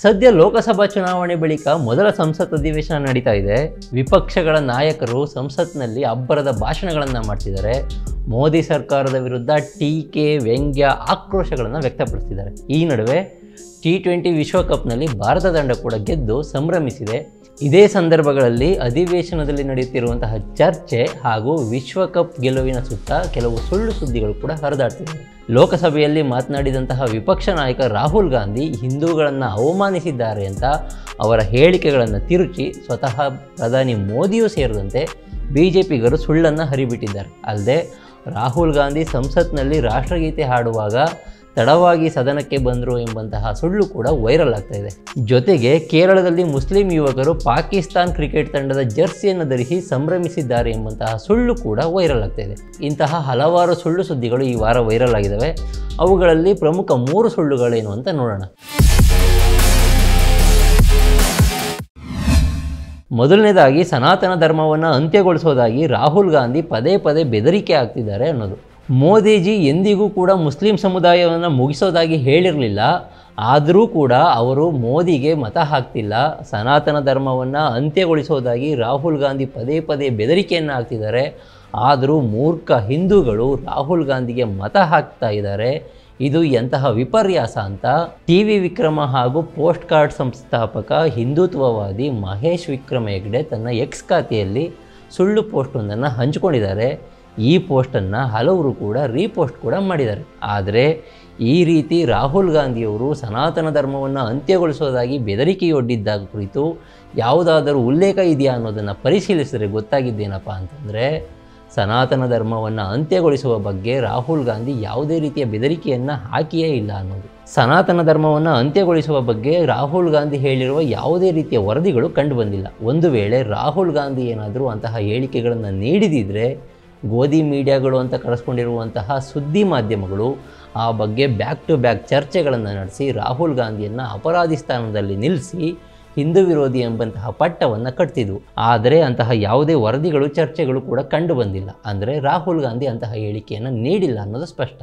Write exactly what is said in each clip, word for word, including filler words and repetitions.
ಸದ್ಯ ಲೋಕಸಭಾ ಚುನಾವಣೆ ಬಳಿಕ ಮೊದಲ ಸಂಸತ್ ಅಧಿವೇಶನ ನಡೀತಾ ಇದೆ. ವಿಪಕ್ಷಗಳ ನಾಯಕರು ಸಂಸತ್ನಲ್ಲಿ ಅಬ್ಬರದ ಭಾಷಣಗಳನ್ನು ಮಾಡ್ತಿದ್ದಾರೆ. ಮೋದಿ ಸರ್ಕಾರದ ವಿರುದ್ಧ ಟೀಕೆ, ವ್ಯಂಗ್ಯ, ಆಕ್ರೋಶಗಳನ್ನು ವ್ಯಕ್ತಪಡಿಸ್ತಿದ್ದಾರೆ. ಈ ನಡುವೆ ಟಿ ಟ್ವೆಂಟಿ ವಿಶ್ವಕಪ್ನಲ್ಲಿ ಭಾರತ ತಂಡ ಕೂಡ ಗೆದ್ದು ಸಂಭ್ರಮಿಸಿದೆ. ಇದೇ ಸಂದರ್ಭಗಳಲ್ಲಿ ಅಧಿವೇಶನದಲ್ಲಿ ನಡೆಯುತ್ತಿರುವಂತಹ ಚರ್ಚೆ ಹಾಗೂ ವಿಶ್ವಕಪ್ ಗೆಲುವಿನ ಸುತ್ತ ಕೆಲವು ಸುಳ್ಳು ಸುದ್ದಿಗಳು ಕೂಡ ಹರಿದಾಡ್ತಿವೆ. ಲೋಕಸಭೆಯಲ್ಲಿ ಮಾತನಾಡಿದಂತಹ ವಿಪಕ್ಷ ನಾಯಕ ರಾಹುಲ್ ಗಾಂಧಿ ಹಿಂದೂಗಳನ್ನು ಅವಮಾನಿಸಿದ್ದಾರೆ ಅಂತ ಅವರ ಹೇಳಿಕೆಗಳನ್ನು ತಿರುಚಿ ಸ್ವತಃ ಪ್ರಧಾನಿ ಮೋದಿಯೂ ಸೇರಿದಂತೆ ಬಿ ಜೆ ಪಿಗರು ಸುಳ್ಳನ್ನು ಹರಿಬಿಟ್ಟಿದ್ದಾರೆ. ಅಲ್ಲದೆ ರಾಹುಲ್ ಗಾಂಧಿ ಸಂಸತ್ನಲ್ಲಿ ರಾಷ್ಟ್ರಗೀತೆ ಹಾಡುವಾಗ ತಡವಾಗಿ ಸದನಕ್ಕೆ ಬಂದರು ಎಂಬಂತಹ ಸುಳ್ಳು ಕೂಡ ವೈರಲ್ ಆಗ್ತಾ ಇದೆ. ಜೊತೆಗೆ ಕೇರಳದಲ್ಲಿ ಮುಸ್ಲಿಂ ಯುವಕರು ಪಾಕಿಸ್ತಾನ್ ಕ್ರಿಕೆಟ್ ತಂಡದ ಜರ್ಸಿಯನ್ನು ಧರಿಸಿ ಸಂಭ್ರಮಿಸಿದ್ದಾರೆ ಎಂಬಂತಹ ಸುಳ್ಳು ಕೂಡ ವೈರಲ್ ಆಗ್ತಾ ಇದೆ. ಇಂತಹ ಹಲವಾರು ಸುಳ್ಳು ಸುದ್ದಿಗಳು ಈ ವಾರ ವೈರಲ್ ಆಗಿದ್ದಾವೆ. ಅವುಗಳಲ್ಲಿ ಪ್ರಮುಖ ಮೂರು ಸುಳ್ಳುಗಳೇನು ಅಂತ ನೋಡೋಣ. ಮೊದಲನೇದಾಗಿ ಸನಾತನ ಧರ್ಮವನ್ನು ಅಂತ್ಯಗೊಳಿಸೋದಾಗಿ ರಾಹುಲ್ ಗಾಂಧಿ ಪದೇ ಪದೇ ಬೆದರಿಕೆ ಆಗ್ತಿದ್ದಾರೆ ಅನ್ನೋದು. ಮೋದಿಜಿ ಎಂದಿಗೂ ಕೂಡ ಮುಸ್ಲಿಂ ಸಮುದಾಯವನ್ನು ಮುಗಿಸೋದಾಗಿ ಹೇಳಿರಲಿಲ್ಲ. ಆದರೂ ಕೂಡ ಅವರು ಮೋದಿಗೆ ಮತ ಹಾಕ್ತಿಲ್ಲ. ಸನಾತನ ಧರ್ಮವನ್ನು ಅಂತ್ಯಗೊಳಿಸೋದಾಗಿ ರಾಹುಲ್ ಗಾಂಧಿ ಪದೇ ಪದೇ ಬೆದರಿಕೆಯನ್ನು ಹಾಕ್ತಿದ್ದಾರೆ. ಆದರೂ ಮೂರ್ಖ ಹಿಂದೂಗಳು ರಾಹುಲ್ ಗಾಂಧಿಗೆ ಮತ ಹಾಕ್ತಾ ಇದ್ದಾರೆ. ಇದು ಎಂತಹ ವಿಪರ್ಯಾಸ ಅಂತ ಟಿ ವಿ ವಿಕ್ರಮ ಹಾಗೂ ಪೋಸ್ಟ್ ಕಾರ್ಡ್ ಸಂಸ್ಥಾಪಕ ಹಿಂದುತ್ವವಾದಿ ಮಹೇಶ್ ವಿಕ್ರಮ ಹೆಗ್ಡೆ ತನ್ನ ಎಕ್ಸ್ ಖಾತೆಯಲ್ಲಿ ಸುಳ್ಳು ಪೋಸ್ಟೊಂದನ್ನು ಹಂಚಿಕೊಂಡಿದ್ದಾರೆ. ಈ ಪೋಸ್ಟನ್ನು ಹಲವರು ಕೂಡ ರೀಪೋಸ್ಟ್ ಕೂಡ ಮಾಡಿದ್ದಾರೆ. ಆದರೆ ಈ ರೀತಿ ರಾಹುಲ್ ಗಾಂಧಿಯವರು ಸನಾತನ ಧರ್ಮವನ್ನು ಅಂತ್ಯಗೊಳಿಸೋದಾಗಿ ಬೆದರಿಕೆಯೊಡ್ಡಿದ್ದ ಕುರಿತು ಯಾವುದಾದರೂ ಉಲ್ಲೇಖ ಇದೆಯಾ ಅನ್ನೋದನ್ನು ಪರಿಶೀಲಿಸಿದರೆ ಗೊತ್ತಾಗಿದ್ದೇನಪ್ಪ ಅಂತಂದರೆ, ಸನಾತನ ಧರ್ಮವನ್ನು ಅಂತ್ಯಗೊಳಿಸುವ ಬಗ್ಗೆ ರಾಹುಲ್ ಗಾಂಧಿ ಯಾವುದೇ ರೀತಿಯ ಬೆದರಿಕೆಯನ್ನು ಹಾಕಿಯೇ ಇಲ್ಲ ಅನ್ನೋದು. ಸನಾತನ ಧರ್ಮವನ್ನು ಅಂತ್ಯಗೊಳಿಸುವ ಬಗ್ಗೆ ರಾಹುಲ್ ಗಾಂಧಿ ಹೇಳಿರುವ ಯಾವುದೇ ರೀತಿಯ ವರದಿಗಳು ಕಂಡುಬಂದಿಲ್ಲ. ಒಂದು ವೇಳೆ ರಾಹುಲ್ ಗಾಂಧಿ ಏನಾದರೂ ಅಂತಹ ಹೇಳಿಕೆಗಳನ್ನು ನೀಡಿದಿದ್ದರೆ ಗೋಧಿ ಮೀಡಿಯಾಗಳು ಅಂತ ಕರೆಸ್ಕೊಂಡಿರುವಂತಹ ಸುದ್ದಿ ಮಾಧ್ಯಮಗಳು ಆ ಬಗ್ಗೆ ಬ್ಯಾಕ್ ಟು ಬ್ಯಾಕ್ ಚರ್ಚೆಗಳನ್ನು ನಡೆಸಿ ರಾಹುಲ್ ಗಾಂಧಿಯನ್ನು ಅಪರಾಧಿ ಸ್ಥಾನದಲ್ಲಿ ನಿಲ್ಲಿಸಿ ಹಿಂದೂ ವಿರೋಧಿ ಎಂಬಂತಹ ಪಟ್ಟವನ್ನು ಕಟ್ತಿದ್ವು. ಆದರೆ ಅಂತಹ ಯಾವುದೇ ವರದಿಗಳು, ಚರ್ಚೆಗಳು ಕೂಡ ಕಂಡು ಬಂದಿಲ್ಲ. ಅಂದರೆ ರಾಹುಲ್ ಗಾಂಧಿ ಅಂತಹ ಹೇಳಿಕೆಯನ್ನು ನೀಡಿಲ್ಲ ಅನ್ನೋದು ಸ್ಪಷ್ಟ.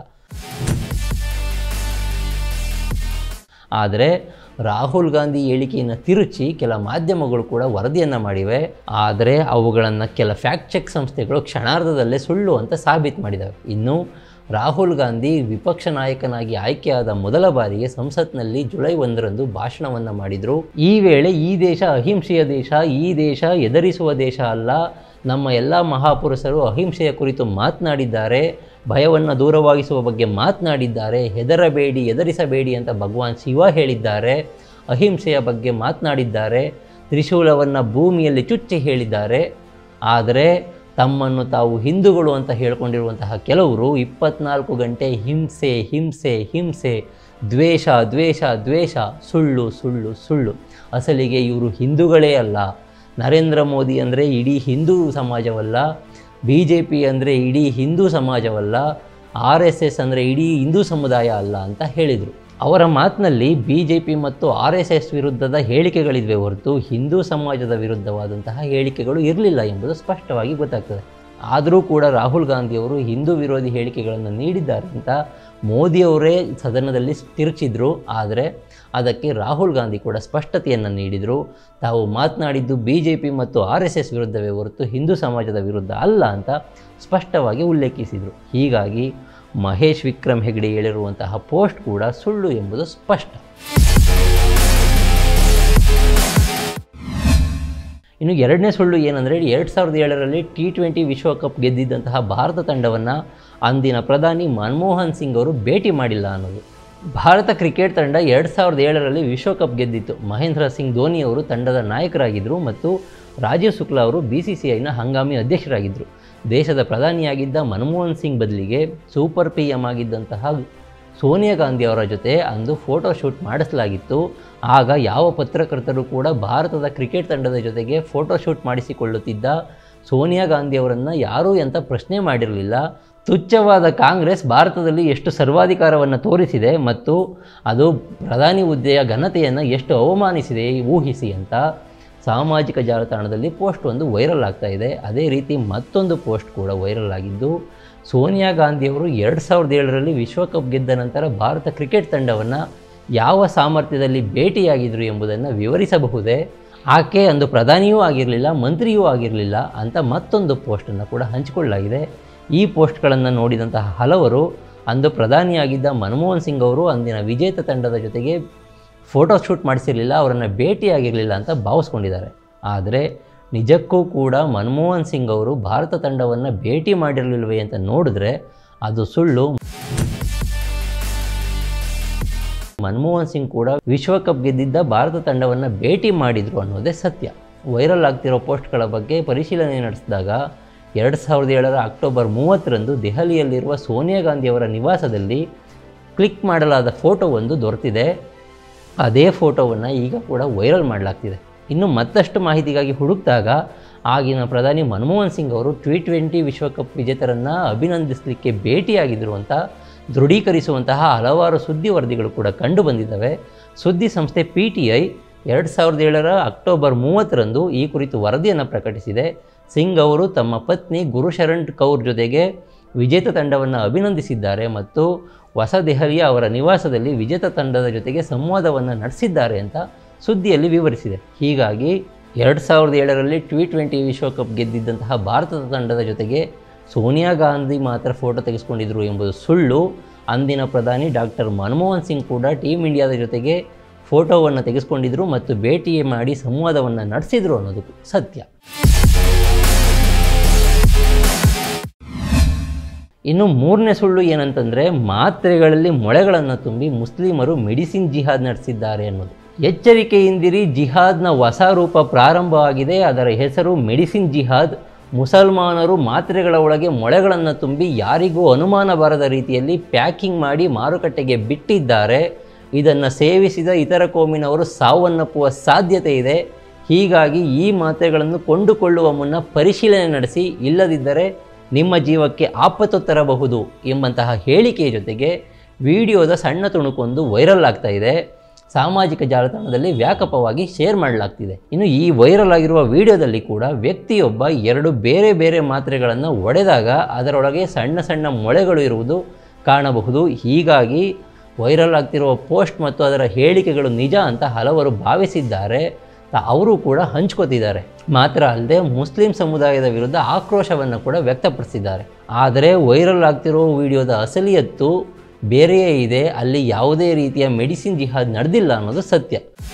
ಆದರೆ ರಾಹುಲ್ ಗಾಂಧಿ ಹೇಳಿಕೆಯನ್ನು ತಿರುಚಿ ಕೆಲ ಮಾಧ್ಯಮಗಳು ಕೂಡ ವರದಿಯನ್ನು ಮಾಡಿವೆ. ಆದರೆ ಅವುಗಳನ್ನು ಕೆಲ ಫ್ಯಾಕ್ಟ್ ಚೆಕ್ ಸಂಸ್ಥೆಗಳು ಕ್ಷಣಾರ್ಧದಲ್ಲೇ ಸುಳ್ಳು ಅಂತ ಸಾಬೀತು ಮಾಡಿದ್ದಾವೆ. ಇನ್ನು ರಾಹುಲ್ ಗಾಂಧಿ ವಿಪಕ್ಷ ನಾಯಕನಾಗಿ ಆಯ್ಕೆಯಾದ ಮೊದಲ ಬಾರಿಗೆ ಸಂಸತ್ನಲ್ಲಿ ಜುಲೈ ಒಂದರಂದು ಭಾಷಣವನ್ನು ಮಾಡಿದರು. ಈ ವೇಳೆ ಈ ದೇಶ ಅಹಿಂಸೆಯ ದೇಶ, ಈ ದೇಶ ಎದುರಿಸುವ ದೇಶ ಅಲ್ಲ, ನಮ್ಮ ಎಲ್ಲ ಮಹಾಪುರುಷರು ಅಹಿಂಸೆಯ ಕುರಿತು ಮಾತನಾಡಿದ್ದಾರೆ, ಭಯವನ್ನು ದೂರವಾಗಿಸುವ ಬಗ್ಗೆ ಮಾತನಾಡಿದ್ದಾರೆ, ಹೆದರಬೇಡಿ, ಎದುರಿಸಬೇಡಿ ಅಂತ ಭಗವಾನ್ ಶಿವ ಹೇಳಿದ್ದಾರೆ, ಅಹಿಂಸೆಯ ಬಗ್ಗೆ ಮಾತನಾಡಿದ್ದಾರೆ, ತ್ರಿಶೂಲವನ್ನು ಭೂಮಿಯಲ್ಲಿ ಚುಚ್ಚಿ ಹೇಳಿದ್ದಾರೆ. ಆದರೆ ತಮ್ಮನ್ನು ತಾವು ಹಿಂದೂಗಳು ಅಂತ ಹೇಳ್ಕೊಂಡಿರುವಂತಹ ಕೆಲವರು ಇಪ್ಪತ್ನಾಲ್ಕು ಗಂಟೆ ಹಿಂಸೆ ಹಿಂಸೆ ಹಿಂಸೆ, ದ್ವೇಷ ದ್ವೇಷ ದ್ವೇಷ, ಸುಳ್ಳು ಸುಳ್ಳು ಸುಳ್ಳು. ಅಸಲಿಗೆ ಇವರು ಹಿಂದೂಗಳೇ ಅಲ್ಲ. ನರೇಂದ್ರ ಮೋದಿ ಅಂದರೆ ಇಡೀ ಹಿಂದೂ ಸಮಾಜವಲ್ಲ, ಬಿ ಜೆ ಪಿ ಅಂದರೆ ಇಡೀ ಹಿಂದೂ ಸಮಾಜವಲ್ಲ, ಆರ್ ಎಸ್ ಎಸ್ ಅಂದರೆ ಇಡೀ ಹಿಂದೂ ಸಮುದಾಯ ಅಲ್ಲ ಅಂತ ಹೇಳಿದರು. ಅವರ ಮಾತಿನಲ್ಲಿ ಬಿ ಜೆ ಪಿ ಮತ್ತು ಆರ್ ಎಸ್ ಎಸ್ ವಿರುದ್ಧದ ಹೇಳಿಕೆಗಳಿದ್ವೆ ಹೊರತು ಹಿಂದೂ ಸಮಾಜದ ವಿರುದ್ಧವಾದಂತಹ ಹೇಳಿಕೆಗಳು ಇರಲಿಲ್ಲ ಎಂಬುದು ಸ್ಪಷ್ಟವಾಗಿ ಗೊತ್ತಾಗ್ತದೆ. ಆದರೂ ಕೂಡ ರಾಹುಲ್ ಗಾಂಧಿಯವರು ಹಿಂದೂ ವಿರೋಧಿ ಹೇಳಿಕೆಗಳನ್ನು ನೀಡಿದ್ದಾರೆ ಅಂತ ಮೋದಿಯವರೇ ಸದನದಲ್ಲಿ ತಿರುಚಿದ್ರು. ಆದರೆ ಅದಕ್ಕೆ ರಾಹುಲ್ ಗಾಂಧಿ ಕೂಡ ಸ್ಪಷ್ಟತೆಯನ್ನು ನೀಡಿದರು. ತಾವು ಮಾತನಾಡಿದ್ದು ಬಿ ಜೆ ಪಿ ಮತ್ತು ಆರ್ ಎಸ್ ಎಸ್ ವಿರುದ್ಧವೇ ಹೊರತು ಹಿಂದೂ ಸಮಾಜದ ವಿರುದ್ಧ ಅಲ್ಲ ಅಂತ ಸ್ಪಷ್ಟವಾಗಿ ಉಲ್ಲೇಖಿಸಿದರು. ಹೀಗಾಗಿ ಮಹೇಶ್ ವಿಕ್ರಮ್ ಹೆಗ್ಡೆ ಹೇಳಿರುವಂತಹ ಪೋಸ್ಟ್ ಕೂಡ ಸುಳ್ಳು ಎಂಬುದು ಸ್ಪಷ್ಟ. ಇನ್ನು ಎರಡನೇ ಸುಳ್ಳು ಏನಂದರೆ, ಎರಡು ಸಾವಿರದ ಏಳರಲ್ಲಿ ಟಿ ಟ್ವೆಂಟಿ ವಿಶ್ವಕಪ್ ಗೆದ್ದಿದ್ದಂತಹ ಭಾರತ ತಂಡವನ್ನು ಅಂದಿನ ಪ್ರಧಾನಿ ಮನಮೋಹನ್ ಸಿಂಗ್ ಅವರು ಭೇಟಿ ಮಾಡಿಲ್ಲ ಅನ್ನೋದು. ಭಾರತ ಕ್ರಿಕೆಟ್ ತಂಡ ಎರಡು ಸಾವಿರದ ಏಳರಲ್ಲಿ ವಿಶ್ವಕಪ್ ಗೆದ್ದಿತ್ತು. ಮಹೇಂದ್ರ ಸಿಂಗ್ ಧೋನಿ ಅವರು ತಂಡದ ನಾಯಕರಾಗಿದ್ದರು ಮತ್ತು ರಾಜೀವ್ ಶುಕ್ಲಾ ಅವರು ಬಿ ಸಿ ಸಿ ಐನ ಹಂಗಾಮಿ ಅಧ್ಯಕ್ಷರಾಗಿದ್ದರು. ದೇಶದ ಪ್ರಧಾನಿಯಾಗಿದ್ದ ಮನಮೋಹನ್ ಸಿಂಗ್ ಬದಲಿಗೆ ಸೂಪರ್ ಪಿ ಎಮ್ ಆಗಿದ್ದಂತಹ ಸೋನಿಯಾ ಗಾಂಧಿ ಅವರ ಜೊತೆ ಅಂದು ಫೋಟೋಶೂಟ್ ಮಾಡಿಸಲಾಗಿತ್ತು. ಆಗ ಯಾವ ಪತ್ರಕರ್ತರು ಕೂಡ ಭಾರತದ ಕ್ರಿಕೆಟ್ ತಂಡದ ಜೊತೆಗೆ ಫೋಟೋಶೂಟ್ ಮಾಡಿಸಿಕೊಳ್ಳುತ್ತಿದ್ದ ಸೋನಿಯಾ ಗಾಂಧಿ ಅವರನ್ನು ಯಾರೂ ಎಂಥ ಪ್ರಶ್ನೆ ಮಾಡಿರಲಿಲ್ಲ. ತುಚ್ಛವಾದ ಕಾಂಗ್ರೆಸ್ ಭಾರತದಲ್ಲಿ ಎಷ್ಟು ಸರ್ವಾಧಿಕಾರವನ್ನು ತೋರಿಸಿದೆ ಮತ್ತು ಅದು ಪ್ರಧಾನಿ ಹುದ್ದೆಯ ಘನತೆಯನ್ನು ಎಷ್ಟು ಅವಮಾನಿಸಿದೆ ಊಹಿಸಿ ಅಂತ ಸಾಮಾಜಿಕ ಜಾಲತಾಣದಲ್ಲಿ ಪೋಸ್ಟ್ ಒಂದು ವೈರಲ್ ಆಗ್ತಾ ಇದೆ. ಅದೇ ರೀತಿ ಮತ್ತೊಂದು ಪೋಸ್ಟ್ ಕೂಡ ವೈರಲ್ ಆಗಿದ್ದು, ಸೋನಿಯಾ ಗಾಂಧಿಯವರು ಎರಡು ಸಾವಿರದ ಏಳರಲ್ಲಿ ವಿಶ್ವಕಪ್ ಗೆದ್ದ ನಂತರ ಭಾರತ ಕ್ರಿಕೆಟ್ ತಂಡವನ್ನು ಯಾವ ಸಾಮರ್ಥ್ಯದಲ್ಲಿ ಭೇಟಿಯಾಗಿದ್ದರು ಎಂಬುದನ್ನು ವಿವರಿಸಬಹುದೇ? ಆಕೆ ಅಂದು ಪ್ರಧಾನಿಯೂ ಆಗಿರಲಿಲ್ಲ, ಮಂತ್ರಿಯೂ ಆಗಿರಲಿಲ್ಲ ಅಂತ ಮತ್ತೊಂದು ಪೋಸ್ಟನ್ನು ಕೂಡ ಹಂಚಿಕೊಳ್ಳಲಾಗಿದೆ. ಈ ಪೋಸ್ಟ್ಗಳನ್ನು ನೋಡಿದಂತಹ ಹಲವರು ಅಂದು ಪ್ರಧಾನಿಯಾಗಿದ್ದ ಮನಮೋಹನ್ ಸಿಂಗ್ ಅವರು ಅಂದಿನ ವಿಜೇತ ತಂಡದ ಜೊತೆಗೆ ಫೋಟೋ ಶೂಟ್ ಮಾಡಿಸಿರಲಿಲ್ಲ, ಅವರನ್ನು ಭೇಟಿಯಾಗಿರಲಿಲ್ಲ ಅಂತ ಭಾವಿಸ್ಕೊಂಡಿದ್ದಾರೆ. ಆದರೆ ನಿಜಕ್ಕೂ ಕೂಡ ಮನಮೋಹನ್ ಸಿಂಗ್ ಅವರು ಭಾರತ ತಂಡವನ್ನು ಭೇಟಿ ಮಾಡಿರಲಿಲ್ವೇ ಅಂತ ನೋಡಿದ್ರೆ ಅದು ಸುಳ್ಳು. ಮನಮೋಹನ್ ಸಿಂಗ್ ಕೂಡ ವಿಶ್ವಕಪ್ ಗೆದ್ದಿದ್ದ ಭಾರತ ತಂಡವನ್ನು ಭೇಟಿ ಮಾಡಿದರು ಅನ್ನೋದೇ ಸತ್ಯ. ವೈರಲ್ ಆಗ್ತಿರೋ ಪೋಸ್ಟ್ಗಳ ಬಗ್ಗೆ ಪರಿಶೀಲನೆ ನಡೆಸಿದಾಗ ಎರಡು ಸಾವಿರದ ಏಳರ ಅಕ್ಟೋಬರ್ ಮೂವತ್ತರಂದು ದೆಹಲಿಯಲ್ಲಿರುವ ಸೋನಿಯಾ ಗಾಂಧಿಯವರ ನಿವಾಸದಲ್ಲಿ ಕ್ಲಿಕ್ ಮಾಡಲಾದ ಫೋಟೋ ಒಂದು ದೊರೆತಿದೆ. ಅದೇ ಫೋಟೋವನ್ನು ಈಗ ಕೂಡ ವೈರಲ್ ಮಾಡಲಾಗ್ತಿದೆ. ಇನ್ನು ಮತ್ತಷ್ಟು ಮಾಹಿತಿಗಾಗಿ ಹುಡುಕಿದಾಗ ಆಗಿನ ಪ್ರಧಾನಿ ಮನಮೋಹನ್ ಸಿಂಗ್ ಅವರು ಟಿ ಟ್ವೆಂಟಿ ವಿಶ್ವಕಪ್ ವಿಜೇತರನ್ನು ಅಭಿನಂದಿಸಲಿಕ್ಕೆ ಭೇಟಿಯಾಗಿದ್ದರು ಅಂತ ದೃಢೀಕರಿಸುವಂತಹ ಹಲವಾರು ಸುದ್ದಿ ವರದಿಗಳು ಕೂಡ ಕಂಡು ಬಂದಿದ್ದಾವೆ. ಸುದ್ದಿ ಸಂಸ್ಥೆ ಪಿ ಟಿ ಐ ಎರಡು ಸಾವಿರದ ಏಳರ ಅಕ್ಟೋಬರ್ ಮೂವತ್ತರಂದು ಈ ಕುರಿತು ವರದಿಯನ್ನು ಪ್ರಕಟಿಸಿದೆ. ಸಿಂಗ್ ಅವರು ತಮ್ಮ ಪತ್ನಿ ಗುರುಶರಣ್ ಕೌರ್ ಜೊತೆಗೆ ವಿಜೇತ ತಂಡವನ್ನು ಅಭಿನಂದಿಸಿದ್ದಾರೆ ಮತ್ತು ಹೊಸ ದೆಹಲಿಯ ಅವರ ನಿವಾಸದಲ್ಲಿ ವಿಜೇತ ತಂಡದ ಜೊತೆಗೆ ಸಂವಾದವನ್ನು ನಡೆಸಿದ್ದಾರೆ ಅಂತ ಸುದ್ದಿಯಲ್ಲಿ ವಿವರಿಸಿದೆ. ಹೀಗಾಗಿ ಎರಡು ಸಾವಿರದ ಏಳರಲ್ಲಿ ಟಿ ಟ್ವೆಂಟಿ ವಿಶ್ವಕಪ್ ಗೆದ್ದಿದ್ದಂತಹ ಭಾರತದ ತಂಡದ ಜೊತೆಗೆ ಸೋನಿಯಾ ಗಾಂಧಿ ಮಾತ್ರ ಫೋಟೋ ತೆಗೆಸ್ಕೊಂಡಿದ್ರು ಎಂಬುದು ಸುಳ್ಳು. ಅಂದಿನ ಪ್ರಧಾನಿ ಡಾಕ್ಟರ್ ಮನಮೋಹನ್ ಸಿಂಗ್ ಕೂಡ ಟೀಮ್ ಇಂಡಿಯಾದ ಜೊತೆಗೆ ಫೋಟೋವನ್ನು ತೆಗೆಸ್ಕೊಂಡಿದ್ರು ಮತ್ತು ಭೇಟಿ ಮಾಡಿ ಸಂವಾದವನ್ನು ನಡೆಸಿದರು ಅನ್ನೋದು ಸತ್ಯ. ಇನ್ನು ಮೂರನೇ ಸುಳ್ಳು ಏನಂತಂದರೆ ಮಾತ್ರೆಗಳಲ್ಲಿ ಮೊಳೆಗಳನ್ನು ತುಂಬಿ ಮುಸ್ಲಿಮರು ಮೆಡಿಸಿನ್ ಜಿಹಾದ್ ನಡೆಸಿದ್ದಾರೆ ಅನ್ನೋದು. ಎಚ್ಚರಿಕೆಯಿಂದಿರಿ, ಜಿಹಾದ್ನ ಹೊಸ ರೂಪ ಪ್ರಾರಂಭವಾಗಿದೆ. ಅದರ ಹೆಸರು ಮೆಡಿಸಿನ್ ಜಿಹಾದ್. ಮುಸಲ್ಮಾನರು ಮಾತ್ರೆಗಳ ಒಳಗೆ ಮೊಳೆಗಳನ್ನು ತುಂಬಿ ಯಾರಿಗೂ ಅನುಮಾನ ಬರದ ರೀತಿಯಲ್ಲಿ ಪ್ಯಾಕಿಂಗ್ ಮಾಡಿ ಮಾರುಕಟ್ಟೆಗೆ ಬಿಟ್ಟಿದ್ದಾರೆ. ಇದನ್ನು ಸೇವಿಸಿದ ಇತರ ಕೋಮಿನವರು ಸಾವನ್ನಪ್ಪುವ ಸಾಧ್ಯತೆ ಇದೆ. ಹೀಗಾಗಿ ಈ ಮಾತ್ರೆಗಳನ್ನು ಕೊಂಡುಕೊಳ್ಳುವ ಮುನ್ನ ಪರಿಶೀಲನೆ ನಡೆಸಿ, ಇಲ್ಲದಿದ್ದರೆ ನಿಮ್ಮ ಜೀವಕ್ಕೆ ಆಪತ್ತು ತರಬಹುದು ಎಂಬಂತಹ ಹೇಳಿಕೆಯ ಜೊತೆಗೆ ವಿಡಿಯೋದ ಸಣ್ಣ ತುಣುಕೊಂದು ವೈರಲ್ ಆಗ್ತಾ ಇದೆ. ಸಾಮಾಜಿಕ ಜಾಲತಾಣದಲ್ಲಿ ವ್ಯಾಪಕವಾಗಿ ಶೇರ್ ಮಾಡಲಾಗ್ತಿದೆ. ಇನ್ನು ಈ ವೈರಲ್ ಆಗಿರುವ ವಿಡಿಯೋದಲ್ಲಿ ಕೂಡ ವ್ಯಕ್ತಿಯೊಬ್ಬ ಎರಡು ಬೇರೆ ಬೇರೆ ಮಾತ್ರೆಗಳನ್ನು ಒಡೆದಾಗ ಅದರೊಳಗೆ ಸಣ್ಣ ಸಣ್ಣ ಮೊಳೆಗಳು ಇರುವುದು ಕಾಣಬಹುದು. ಹೀಗಾಗಿ ವೈರಲ್ ಆಗ್ತಿರುವ ಪೋಸ್ಟ್ ಮತ್ತು ಅದರ ಹೇಳಿಕೆಗಳು ನಿಜ ಅಂತ ಹಲವರು ಭಾವಿಸಿದ್ದಾರೆ. ಅವರು ಕೂಡ ಹಂಚ್ಕೋತಿದ್ದಾರೆ. ಮಾತ್ರ ಅಲ್ಲದೆ ಮುಸ್ಲಿಂ ಸಮುದಾಯದ ವಿರುದ್ಧ ಆಕ್ರೋಶವನ್ನು ಕೂಡ ವ್ಯಕ್ತಪಡಿಸಿದ್ದಾರೆ. ಆದರೆ ವೈರಲ್ ಆಗ್ತಿರೋ ವಿಡಿಯೋದ ಅಸಲಿಯತ್ತು ಬೇರೆಯೇ ಇದೆ. ಅಲ್ಲಿ ಯಾವುದೇ ರೀತಿಯ ಮೆಡಿಸಿನ್ ಜಿಹಾದ್ ನಡೆದಿಲ್ಲ ಅನ್ನೋದು ಸತ್ಯ.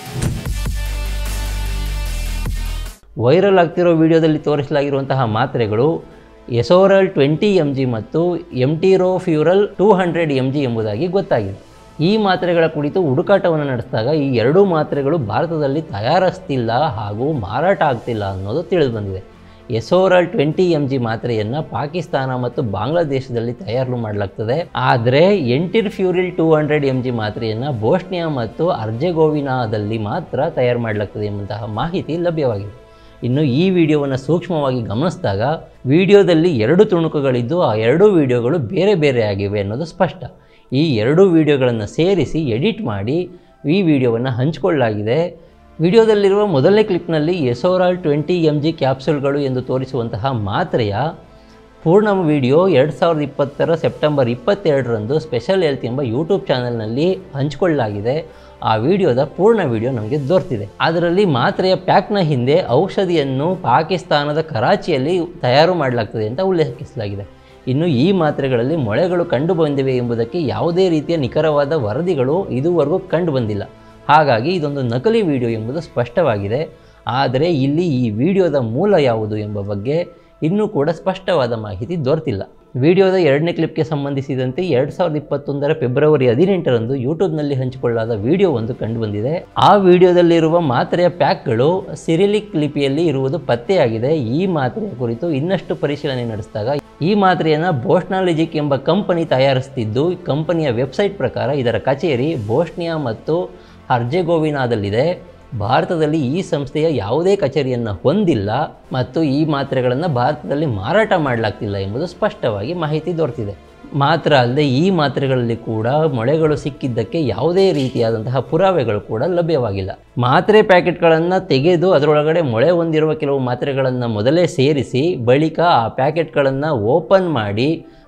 ವೈರಲ್ ಆಗ್ತಿರೋ ವಿಡಿಯೋದಲ್ಲಿ ತೋರಿಸಲಾಗಿರುವಂತಹ ಮಾತ್ರೆಗಳು ಎಸೋರಲ್ ಟ್ವೆಂಟಿ ಎಮ್ ಜಿ ಮತ್ತು Enterofuryl two hundred M G ಎಂಬುದಾಗಿ ಗೊತ್ತಾಗಿದೆ. ಈ ಮಾತ್ರೆಗಳ ಕುರಿತು ಹುಡುಕಾಟವನ್ನು ನಡೆಸಿದಾಗ ಈ ಎರಡೂ ಮಾತ್ರೆಗಳು ಭಾರತದಲ್ಲಿ ತಯಾರಿಸ್ತಿಲ್ಲ ಹಾಗೂ ಮಾರಾಟ ಆಗ್ತಿಲ್ಲ ಅನ್ನೋದು ತಿಳಿದು ಬಂದಿದೆ. ಎಸೋರಲ್ ಟ್ವೆಂಟಿ ಎಮ್ ಜಿ ಮಾತ್ರೆಯನ್ನು ಪಾಕಿಸ್ತಾನ ಮತ್ತು ಬಾಂಗ್ಲಾದೇಶದಲ್ಲಿ ತಯಾರು ಮಾಡಲಾಗ್ತದೆ. ಆದರೆ Enterofuryl two hundred M G ಮಾತ್ರೆಯನ್ನು ಬೋಸ್ನಿಯಾ ಮತ್ತು ಅರ್ಜೆಗೋವಿನಾದಲ್ಲಿ ಮಾತ್ರ ತಯಾರು ಮಾಡಲಾಗ್ತದೆ ಎಂಬಂತಹ ಮಾಹಿತಿ ಲಭ್ಯವಾಗಿದೆ. ಇನ್ನು ಈ ವಿಡಿಯೋವನ್ನು ಸೂಕ್ಷ್ಮವಾಗಿ ಗಮನಿಸಿದಾಗ ವಿಡಿಯೋದಲ್ಲಿ ಎರಡು ತುಣುಕುಗಳಿದ್ದು ಆ ಎರಡೂ ವಿಡಿಯೋಗಳು ಬೇರೆ ಬೇರೆ ಆಗಿವೆ ಅನ್ನೋದು ಸ್ಪಷ್ಟ. ಈ ಎರಡೂ ವಿಡಿಯೋಗಳನ್ನು ಸೇರಿಸಿ ಎಡಿಟ್ ಮಾಡಿ ಈ ವಿಡಿಯೋವನ್ನು ಹಂಚಿಕೊಳ್ಳಲಾಗಿದೆ. ವಿಡಿಯೋದಲ್ಲಿರುವ ಮೊದಲನೇ ಕ್ಲಿಪ್ನಲ್ಲಿ ಎಸೋರಾಲ್ ಟ್ವೆಂಟಿ ಎಮ್ ಜಿ ಕ್ಯಾಪ್ಸೂಲ್ಗಳು ಎಂದು ತೋರಿಸುವಂತಹ ಮಾತ್ರೆಯ ಪೂರ್ಣ ವಿಡಿಯೋ ಎರಡು ಸಾವಿರದ ಇಪ್ಪತ್ತರ ಸೆಪ್ಟೆಂಬರ್ ಇಪ್ಪತ್ತೆರಡರಂದು ಸ್ಪೆಷಲ್ ಹೆಲ್ತ್ ಎಂಬ ಯೂಟ್ಯೂಬ್ ಚಾನಲ್ನಲ್ಲಿ ಹಂಚಿಕೊಳ್ಳಲಾಗಿದೆ. ಆ ವಿಡಿಯೋದ ಪೂರ್ಣ ವಿಡಿಯೋ ನಮಗೆ ದೊರೆತಿದೆ. ಅದರಲ್ಲಿ ಮಾತ್ರೆಯ ಪ್ಯಾಕ್ನ ಹಿಂದೆ ಔಷಧಿಯನ್ನು ಪಾಕಿಸ್ತಾನದ ಕರಾಚಿಯಲ್ಲಿ ತಯಾರು ಮಾಡಲಾಗ್ತದೆ ಅಂತ ಉಲ್ಲೇಖಿಸಲಾಗಿದೆ. ಇನ್ನು ಈ ಮಾತ್ರೆಗಳಲ್ಲಿ ಮೊಳೆಗಳು ಕಂಡು ಬಂದಿವೆ ಎಂಬುದಕ್ಕೆ ಯಾವುದೇ ರೀತಿಯ ನಿಖರವಾದ ವರದಿಗಳು ಇದುವರೆಗೂ ಕಂಡು ಬಂದಿಲ್ಲ. ಹಾಗಾಗಿ ಇದೊಂದು ನಕಲಿ ವಿಡಿಯೋ ಎಂಬುದು ಸ್ಪಷ್ಟವಾಗಿದೆ. ಆದರೆ ಇಲ್ಲಿ ಈ ವಿಡಿಯೋದ ಮೂಲ ಯಾವುದು ಎಂಬ ಬಗ್ಗೆ ಇನ್ನೂ ಕೂಡ ಸ್ಪಷ್ಟವಾದ ಮಾಹಿತಿ ದೊರೆತಿಲ್ಲ. ವಿಡಿಯೋದ ಎರಡನೇ ಕ್ಲಿಪ್ಗೆ ಸಂಬಂಧಿಸಿದಂತೆ ಎರಡು ಸಾವಿರದ ಇಪ್ಪತ್ತೊಂದರ ಫೆಬ್ರವರಿ ಹದಿನೆಂಟರಂದು ಯೂಟ್ಯೂಬ್ನಲ್ಲಿ ಹಂಚಿಕೊಳ್ಳಲಾದ ವಿಡಿಯೋ ಒಂದು ಕಂಡುಬಂದಿದೆ. ಆ ವಿಡಿಯೋದಲ್ಲಿರುವ ಮಾತ್ರೆಯ ಪ್ಯಾಕ್ಗಳು ಸಿರಿಲಿಕ್ ಲಿಪಿಯಲ್ಲಿ ಇರುವುದು ಪತ್ತೆಯಾಗಿದೆ. ಈ ಮಾತ್ರೆಯ ಕುರಿತು ಇನ್ನಷ್ಟು ಪರಿಶೀಲನೆ ನಡೆಸಿದಾಗ ಈ ಮಾತ್ರೆಯನ್ನು ಬೋಸ್ನಾಲಿಜಿಕ್ ಎಂಬ ಕಂಪನಿ ತಯಾರಿಸುತ್ತಿದ್ದು, ಕಂಪನಿಯ ವೆಬ್ಸೈಟ್ ಪ್ರಕಾರ ಇದರ ಕಚೇರಿ ಬೋಸ್ನಿಯಾ ಮತ್ತು ಹರ್ಜೆಗೋವಿನಾದಲ್ಲಿದೆ. ಭಾರತದಲ್ಲಿ ಈ ಸಂಸ್ಥೆಯ ಯಾವುದೇ ಕಚೇರಿಯನ್ನು ಹೊಂದಿಲ್ಲ ಮತ್ತು ಈ ಮಾತ್ರೆಗಳನ್ನು ಭಾರತದಲ್ಲಿ ಮಾರಾಟ ಮಾಡಲಾಗ್ತಿಲ್ಲ ಎಂಬುದು ಸ್ಪಷ್ಟವಾಗಿ ಮಾಹಿತಿ ದೊರೆತಿದೆ. ಮಾತ್ರ ಅಲ್ಲದೆ ಈ ಮಾತ್ರೆಗಳಲ್ಲಿ ಕೂಡ ಮೊಳೆಗಳು ಸಿಕ್ಕಿದ್ದಕ್ಕೆ ಯಾವುದೇ ರೀತಿಯಾದಂತಹ ಪುರಾವೆಗಳು ಕೂಡ ಲಭ್ಯವಾಗಿಲ್ಲ. ಮಾತ್ರೆ ಪ್ಯಾಕೆಟ್ಗಳನ್ನು ತೆಗೆದು ಅದರೊಳಗಡೆ ಮೊಳೆ ಹೊಂದಿರುವ ಕೆಲವು ಮಾತ್ರೆಗಳನ್ನು ಮೊದಲೇ ಸೇರಿಸಿ ಬಳಿಕ ಆ ಪ್ಯಾಕೆಟ್ಗಳನ್ನು ಓಪನ್ ಮಾಡಿ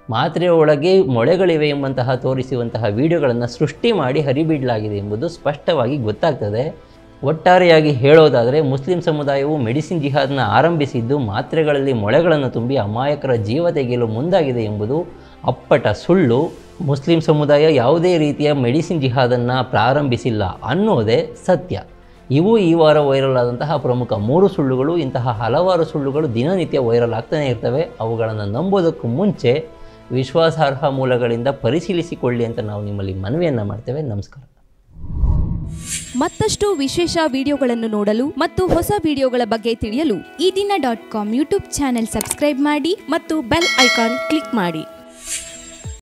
ಮಾತ್ರೆಯ ಒಳಗೆ ಮೊಳೆಗಳಿವೆ ಎಂಬಂತಹ ತೋರಿಸುವಂತಹ ವಿಡಿಯೋಗಳನ್ನು ಸೃಷ್ಟಿ ಮಾಡಿ ಹರಿಬಿಡಲಾಗಿದೆ ಎಂಬುದು ಸ್ಪಷ್ಟವಾಗಿ ಗೊತ್ತಾಗ್ತದೆ. ಒಟ್ಟಾರೆಯಾಗಿ ಹೇಳೋದಾದರೆ ಮುಸ್ಲಿಂ ಸಮುದಾಯವು ಮೆಡಿಸಿನ್ ಜಿಹಾದ್ನ ಆರಂಭಿಸಿದ್ದು ಮಾತ್ರೆಗಳಲ್ಲಿ ಮೊಳೆಗಳನ್ನು ತುಂಬಿ ಅಮಾಯಕರ ಜೀವ ತೆಗೆಯಲು ಮುಂದಾಗಿದೆ ಎಂಬುದು ಅಪ್ಪಟ ಸುಳ್ಳು. ಮುಸ್ಲಿಂ ಸಮುದಾಯ ಯಾವುದೇ ರೀತಿಯ ಮೆಡಿಸಿನ್ ಜಿಹಾದನ್ನು ಪ್ರಾರಂಭಿಸಿಲ್ಲ ಅನ್ನೋದೇ ಸತ್ಯ. ಇವು ಈ ವಾರ ವೈರಲ್ ಆದಂತಹ ಪ್ರಮುಖ ಮೂರು ಸುಳ್ಳುಗಳು. ಇಂತಹ ಹಲವಾರು ಸುಳ್ಳುಗಳು ದಿನನಿತ್ಯ ವೈರಲ್ ಆಗ್ತಾನೆ ಇರ್ತವೆ. ಅವುಗಳನ್ನು ನಂಬೋದಕ್ಕೂ ಮುಂಚೆ ವಿಶ್ವಾಸಾರ್ಹ ಮೂಲಗಳಿಂದ ಪರಿಶೀಲಿಸಿಕೊಳ್ಳಿ ಅಂತ ನಾವು ನಿಮ್ಮಲ್ಲಿ ಮನವಿಯನ್ನು ಮಾಡ್ತೇವೆ. ನಮಸ್ಕಾರ. ಮತ್ತಷ್ಟು ವಿಶೇಷ ವಿಡಿಯೋಗಳನ್ನು ನೋಡಲು ಮತ್ತು ಹೊಸ ವಿಡಿಯೋಗಳ ಬಗ್ಗೆ ತಿಳಿಯಲು Ee Dina dot com YouTube channel subscribe ಮಾಡಿ ಮತ್ತು ಬೆಲ್ ಐಕಾನ್ ಕ್ಲಿಕ್ ಮಾಡಿ.